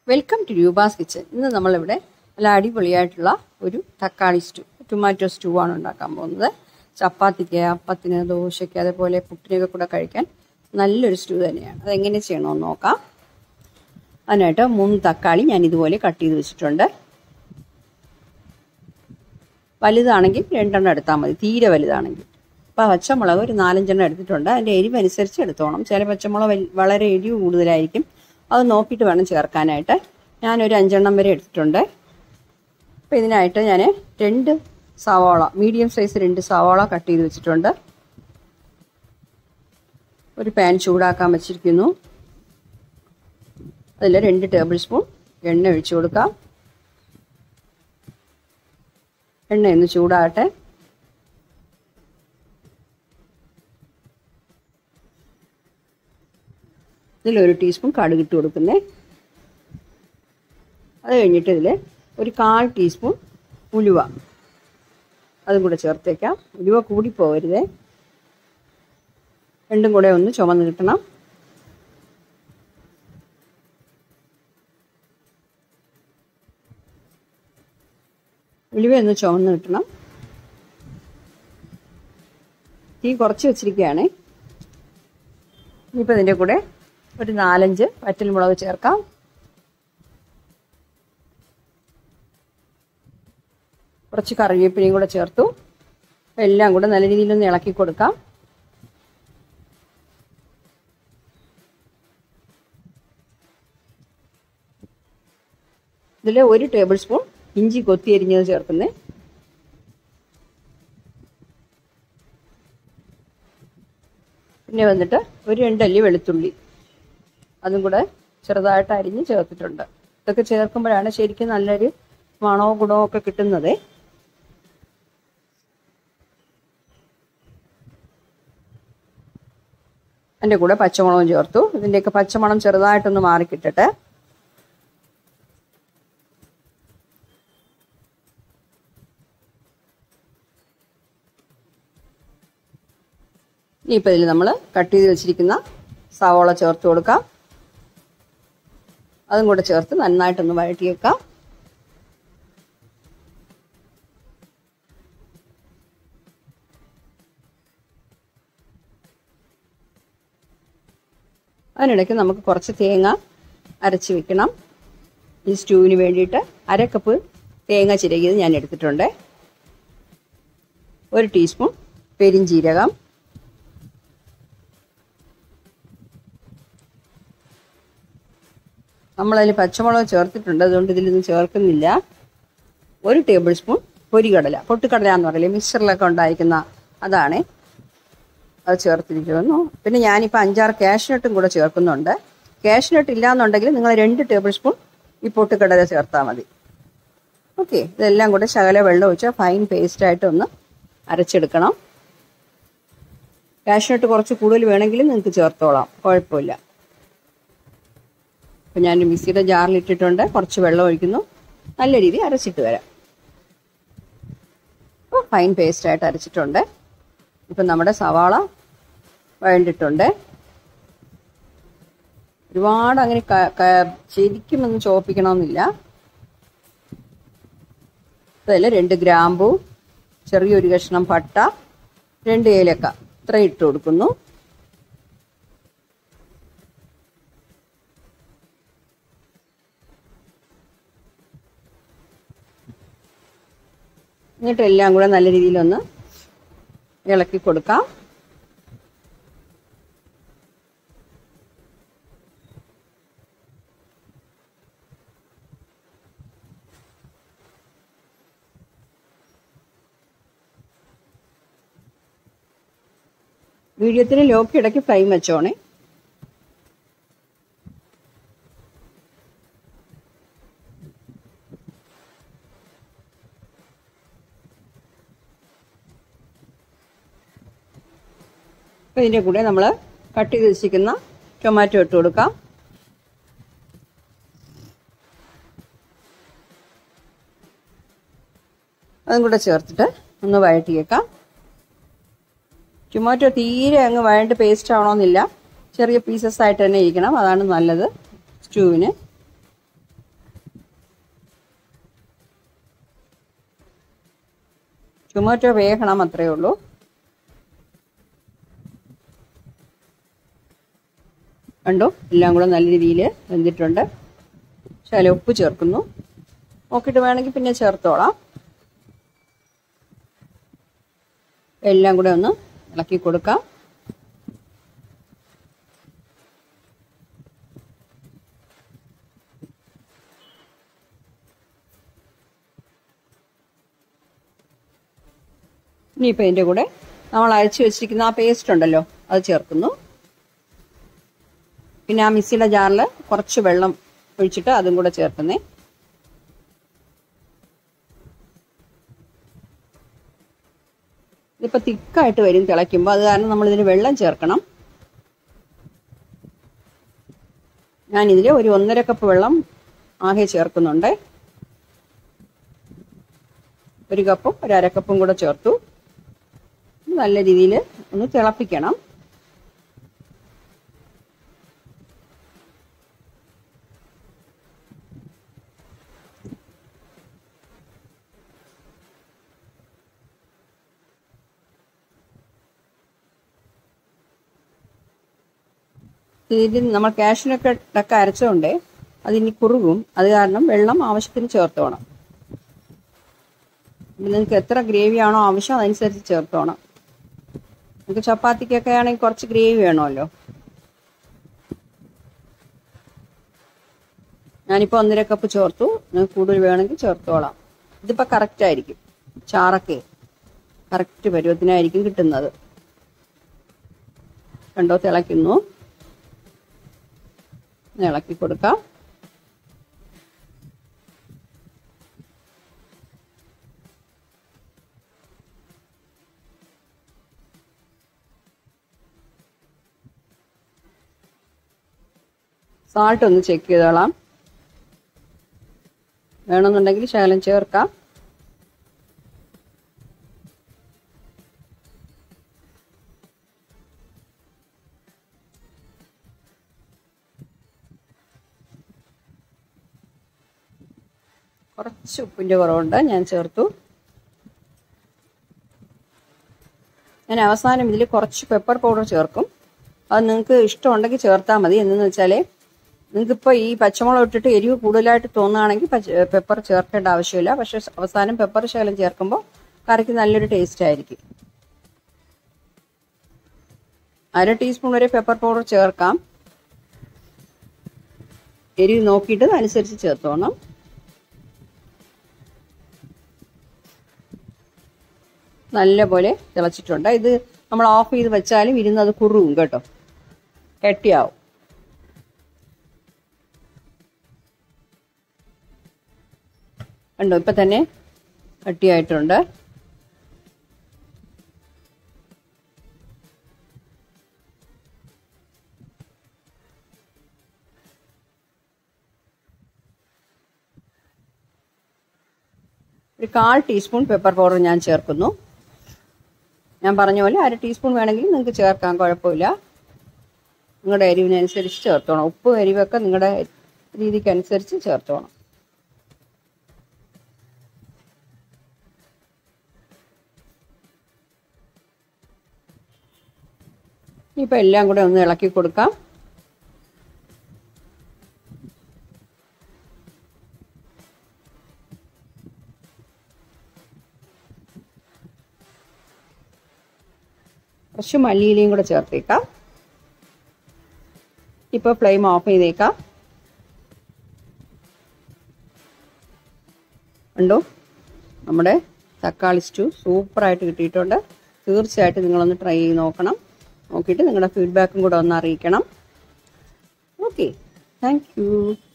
Welcome to Roopa's kitchen. ഇന്ന് നമ്മളിവിടെ നല്ല അടിപൊളിയായിട്ടുള്ള ഒരു തക്കാളി സ്റ്റൂ, ടൊമാറ്റോ സ്റ്റൂ ആണ് ഉണ്ടാക്കാൻ പോകുന്നത്. ചപ്പാത്തിക്ക്, അപ്പത്തിന്, ദോശയ്ക്ക്, അതേപോലെ പുട്ടിനൊക്കെ കൂടെ കഴിക്കാൻ നല്ലൊരു സ്റ്റൂ തന്നെയാണ്. അതെങ്ങനെ ചെയ്യണമെന്ന് നോക്കാം. അതിനായിട്ട് 3 തക്കാളി ഞാൻ ഇതുപോലെ കട്ട് ചെയ്ത് വെച്ചിട്ടുണ്ട്. വലുതാണെങ്കിൽ 2 എടുത്താൽ മതി, തീരെ വലുതാണെങ്കിൽ. അപ്പോൾ പച്ചമുളക് ഒരു 4-5 എടുത്തിട്ടുണ്ട്. അതിൻ്റെ എരിവനുസരിച്ച് എടുത്തോണം. ചില പച്ചമുളക് വളരെ എരിവ് കൂടുതലായിരിക്കും, അത് നോക്കിയിട്ട് വേണം ചേർക്കാനായിട്ട്. ഞാനൊരു 5 വരെ എടുത്തിട്ടുണ്ട്. അപ്പോൾ ഇതിനായിട്ട് ഞാൻ 2 സവാള, മീഡിയം സൈസ് 2 സവാള കട്ട് ചെയ്ത് വെച്ചിട്ടുണ്ട്. ഒരു പാൻ ചൂടാക്കാൻ വെച്ചിരിക്കുന്നു. അതിൽ 2 ടേബിൾ സ്പൂൺ എണ്ണ ഒഴിച്ചു കൊടുക്കാം. എണ്ണ ഒന്ന് ചൂടാകട്ടെ. ഇതിലൊരു ടീസ്പൂൺ കടുക് ഇട്ട് കൊടുക്കുന്നേ. അത് കഴിഞ്ഞിട്ട് ഇതിൽ ഒരു 1/4 ടീസ്പൂൺ ഉലുവ അതും കൂടെ ചേർത്തേക്കാം. ഉലുവ കൂടിപ്പോകരുതേ, രണ്ടും കൂടെ ഒന്ന് ചുമന്ന് കിട്ടണം. ഉലുവ ഒന്ന് ചുമന്ന് കിട്ടണം. തീ കുറച്ച് വെച്ചിരിക്കുകയാണ്. ഇനിയിപ്പോൾ ഇതിൻ്റെ കൂടെ ഒരു 4-5 വറ്റൽമുളക് ചേർക്കാം. കുറച്ച് കറിവേപ്പിലയും കൂടെ ചേർത്തു. എല്ലാം കൂടെ നല്ല രീതിയിലൊന്ന് ഇളക്കി കൊടുക്കാം. ഇതിൽ 1 ടേബിൾ സ്പൂൺ ഇഞ്ചി കൊത്തി അരിഞ്ഞത് ചേർക്കുന്നേ. പിന്നെ വന്നിട്ട് ഒരു 2 അല്ലി വെളുത്തുള്ളി അതും കൂടെ ചെറുതായിട്ട് അരിഞ്ഞ് ചേർത്തിട്ടുണ്ട്. ഇതൊക്കെ ചേർക്കുമ്പോഴാണ് ശരിക്കും നല്ലൊരു മണവും ഗുണവും ഒക്കെ കിട്ടുന്നത്. അതിൻ്റെ കൂടെ പച്ചമുളകും ചേർത്തു. ഇതിൻ്റെയൊക്കെ പച്ചമണം ചെറുതായിട്ടൊന്ന് മാറിക്കിട്ടട്ടെ. ഇനിയിപ്പോൾ ഇതിൽ നമ്മൾ കട്ട് ചെയ്ത് വെച്ചിരിക്കുന്ന സവാള ചേർത്ത് കൊടുക്കാം. അതും കൂടെ ചേർത്ത് നന്നായിട്ടൊന്ന് വഴറ്റി വെക്കാം. അതിനിടയ്ക്ക് നമുക്ക് കുറച്ച് തേങ്ങ അരച്ച് വെക്കണം. ഈ സ്റ്റൂവിന് വേണ്ടിയിട്ട് 1/2 കപ്പ് തേങ്ങ ചിരകിയത് ഞാൻ എടുത്തിട്ടുണ്ട്. 1 ടീസ്പൂൺ പെരിഞ്ജീരകം, നമ്മളതിൽ പച്ചമുളക് ചേർത്തിട്ടുണ്ട്, അതുകൊണ്ട് ഇതിലൊന്നും ചേർക്കുന്നില്ല. 1 ടേബിൾ സ്പൂൺ പൊരികടല, പൊട്ടുകടല എന്ന് പറയില്ലേ, മിക്സറിലൊക്കെ ഉണ്ടായിരിക്കുന്ന അതാണ്, അത് ചേർത്തിരിക്കുന്നു. പിന്നെ ഞാനിപ്പോൾ 5-6 കാഷ്നട്ടും കൂടെ ചേർക്കുന്നുണ്ട്. കാഷ്നട്ട് ഇല്ലാന്നുണ്ടെങ്കിൽ നിങ്ങൾ 2 ടേബിൾ സ്പൂൺ ഈ പൊട്ടുകടല ചേർത്താൽ മതി. ഓക്കെ, ഇതെല്ലാം കൂടെ ശകല വെള്ളം ഒഴിച്ചാൽ ഫൈൻ പേസ്റ്റായിട്ട് ഒന്ന് അരച്ചെടുക്കണം. കാഷ്നട്ട് കുറച്ച് കൂടുതൽ വേണമെങ്കിലും നിങ്ങൾക്ക് ചേർത്തോളാം, കുഴപ്പമില്ല. അപ്പോൾ ഞാൻ മിക്സിയുടെ ജാറിലിട്ടിട്ടുണ്ട്. കുറച്ച് വെള്ളം ഒഴിക്കുന്നു. നല്ല രീതിയിൽ അരച്ചിട്ട് വരാം. അപ്പോൾ ഫൈൻ പേസ്റ്റായിട്ട് അരച്ചിട്ടുണ്ട്. ഇപ്പം നമ്മുടെ സവാള വഴണ്ടിട്ടുണ്ട്. ഒരുപാട് അങ്ങനെ ശരിക്കും ഒന്ന് ചോപ്പിക്കണമെന്നില്ല. അതിൽ 2 ഗ്രാമ്പൂ, ചെറിയൊരു കഷ്ണം പട്ട, 2 ഏലക്ക ഇത്ര ഇട്ട് കൊടുക്കുന്നു. എന്നിട്ട് എല്ലാം കൂടെ നല്ല രീതിയിലൊന്ന് ഇളക്കി കൊടുക്കാം. മീഡിയത്തിന് ലോക്ക് ഇടയ്ക്ക് ഫ്ലെയിം വെച്ചോണേ. അപ്പോൾ ഇതിൻ്റെ കൂടെ നമ്മൾ കട്ട് ചെയ്ത് വെച്ചിരിക്കുന്ന ടൊമാറ്റോ ഇട്ട് കൊടുക്കാം. അതും കൂടെ ചേർത്തിട്ട് ഒന്ന് വഴറ്റിയേക്കാം. ടൊമാറ്റോ തീരെ അങ്ങ് വഴണ്ട് പേസ്റ്റ് ആവണമെന്നില്ല, ചെറിയ പീസസ് ആയിട്ട് തന്നെ ഇരിക്കണം, അതാണ് നല്ലത് സ്റ്റൂവിന്. ടൊമാറ്റോ വേകണം, അത്രയേ ഉള്ളൂ. കണ്ടോ, എല്ലാം കൂടെ നല്ല രീതിയിൽ വെന്തിട്ടുണ്ട്. ശകലം ഉപ്പ് ചേർക്കുന്നു. നോക്കിയിട്ട് വേണമെങ്കിൽ പിന്നെ ചേർത്തോളാം. എല്ലാം കൂടെ ഒന്ന് ഇളക്കി കൊടുക്കാം. ഇനിയിപ്പോൾ ഇതിൻ്റെ കൂടെ നമ്മൾ അരച്ച് വെച്ചിരിക്കുന്ന ആ പേസ്റ്റ് ഉണ്ടല്ലോ, അത് ചേർക്കുന്നു. പിന്നെ ആ മിക്സിയുടെ ജാറിൽ കുറച്ച് വെള്ളം ഒഴിച്ചിട്ട് അതും കൂടെ ചേർക്കുന്നേ. ഇതിപ്പോൾ തിക്കായിട്ട് വരും തിളയ്ക്കുമ്പോൾ, അത് കാരണം നമ്മളിതിന് വെള്ളം ചേർക്കണം. ഞാനിതിൽ ഒരു 1.5 കപ്പ് വെള്ളം ആകെ ചേർക്കുന്നുണ്ട്. 1 കപ്പും 1/2 കപ്പും കൂടെ ചേർത്തു. നല്ല രീതിയിൽ ഒന്ന് തിളപ്പിക്കണം. ഇതിൽ നമ്മൾ കാഷ്യൂനൊക്കെ അരച്ചതുകൊണ്ട് അതിനി കുറുകും. അത് കാരണം വെള്ളം ആവശ്യത്തിന് ചേർത്തോണം. നിങ്ങൾക്ക് എത്ര ഗ്രേവി ആണോ ആവശ്യം അതനുസരിച്ച് ചേർത്തോണം. നിങ്ങൾക്ക് ചപ്പാത്തിക്കൊക്കെ ആണെങ്കിൽ കുറച്ച് ഗ്രേവി വേണമല്ലോ. ഞാനിപ്പോൾ 1.5 കപ്പ് ചേർത്തു. നിങ്ങൾക്ക് കൂടുതൽ വേണമെങ്കിൽ ചേർത്തോളാം. ഇതിപ്പോൾ കറക്റ്റ് ആയിരിക്കും. ചാറൊക്കെ കറക്റ്റ് പരുവത്തിനായിരിക്കും കിട്ടുന്നത്. കണ്ടോ, തിളയ്ക്കുന്നു. ഇളക്കി കൊടുക്കാം. സാൾട്ട് ഒന്ന് ചെക്ക് ചെയ്തോളാം. വേണമെന്നുണ്ടെങ്കിൽ ശകലം ചേർക്കാം. കുറച്ച് ഉപ്പിൻ്റെ കുറവുണ്ട്, ഞാൻ ചേർത്തു. ഞാൻ അവസാനം ഇതിൽ കുറച്ച് പെപ്പർ പൗഡർ ചേർക്കും. അത് നിങ്ങൾക്ക് ഇഷ്ടമുണ്ടെങ്കിൽ ചേർത്താൽ മതി. എന്നു വെച്ചാൽ നിങ്ങൾക്കിപ്പോൾ ഈ പച്ചമുളക് ഇട്ടിട്ട് എരിവ് കൂടുതലായിട്ട് തോന്നുകയാണെങ്കിൽ പെപ്പർ ചേർക്കേണ്ട ആവശ്യമില്ല. പക്ഷെ അവസാനം പെപ്പർ ശകലം ചേർക്കുമ്പോൾ കറിക്ക് നല്ലൊരു ടേസ്റ്റ് ആയിരിക്കും. 1/2 ടീസ്പൂൺ വരെ പെപ്പർ പൗഡർ ചേർക്കാം. എരിവ് നോക്കിയിട്ട് അതനുസരിച്ച് ചേർത്തോണം. നല്ല പോലെ തിളച്ചിട്ടുണ്ട്. ഇത് നമ്മൾ ഓഫ് ചെയ്ത് വെച്ചാലും ഇരുന്നത് കുറുകും കേട്ടോ, കട്ടിയാവും. കണ്ടോ, ഇപ്പം തന്നെ കട്ടിയായിട്ടുണ്ട്. ഒരു 1/4 ടീസ്പൂൺ പെപ്പർ പൗഡർ ഞാൻ ചേർക്കുന്നു. ഞാൻ പറഞ്ഞ പോലെ 1/2 ടീസ്പൂൺ വേണമെങ്കിൽ നിങ്ങൾക്ക് ചേർക്കാൻ, കുഴപ്പമില്ല. നിങ്ങളുടെ എരിവിനനുസരിച്ച് ചേർത്തോണം. ഉപ്പ് എരിവൊക്കെ നിങ്ങളുടെ രീതിക്കനുസരിച്ച് ചേർത്തോണം. ഇപ്പം എല്ലാം കൂടെ ഒന്ന് ഇളക്കി കൊടുക്കാം. കുറച്ച് മല്ലിയിലയും കൂടെ ചേർത്തേക്കാം. ഇപ്പോൾ ഫ്ലെയിം ഓഫ് ചെയ്തേക്കാം. ഉണ്ടോ, നമ്മുടെ തക്കാളി സ്റ്റൂ സൂപ്പറായിട്ട് കിട്ടിയിട്ടുണ്ട്. തീർച്ചയായിട്ടും നിങ്ങളൊന്ന് ട്രൈ ചെയ്ത് നോക്കണം. നോക്കിയിട്ട് നിങ്ങളുടെ ഫീഡ്ബാക്കും കൂടെ ഒന്ന് അറിയിക്കണം. Okay, thank U.